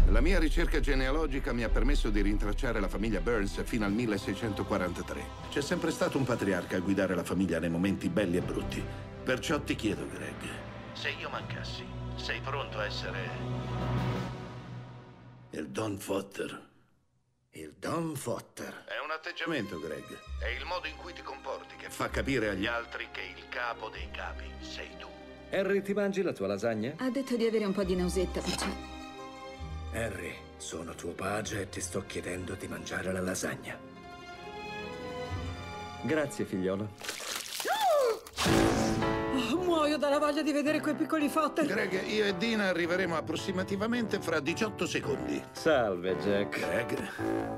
La mia ricerca genealogica mi ha permesso di rintracciare la famiglia Burns fino al 1643. C'è sempre stato un patriarca a guidare la famiglia nei momenti belli e brutti. Perciò ti chiedo, Greg, se io mancassi, sei pronto a essere il Don Fotter? Il Don Fotter. È un atteggiamento, Greg. È il modo in cui ti comporti che fa capire agli altri che il capo dei capi sei tu. Harry, ti mangi la tua lasagna? Ha detto di avere un po' di nausetta, perciò. Harry, sono tuo padre e ti sto chiedendo di mangiare la lasagna. Grazie, figliolo. Oh, muoio dalla voglia di vedere quei piccoli Fotter. Greg, io e Dina arriveremo approssimativamente fra 18 secondi. Salve, Jack. Greg?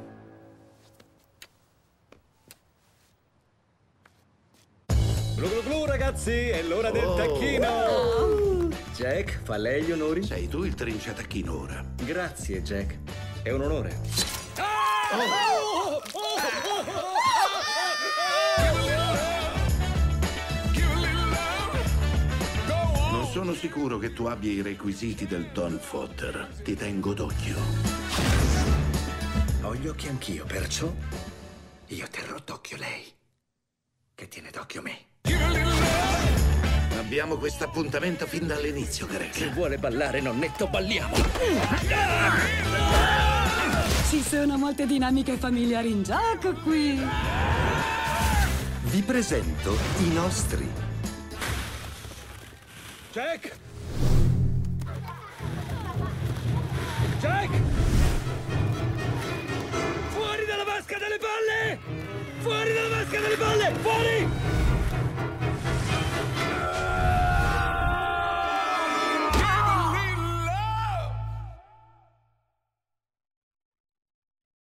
Glu glu glu, ragazzi, è l'ora del tacchino! Jack, fa lei gli onori? Sei tu il trinciatacchino ora. Grazie, Jack. È un onore. Non sono sicuro che tu abbia i requisiti del Don Fotter. Ti tengo d'occhio. Ho gli occhi anch'io, perciò io terrò d'occhio lei, che tiene d'occhio me. Abbiamo questo appuntamento fin dall'inizio, Greg. Se vuole ballare, nonnetto, balliamo! Ci sono molte dinamiche familiari in gioco qui. Vi presento i nostri. Jack! Jack! Fuori dalla vasca delle palle! Fuori dalla vasca delle palle! Fuori!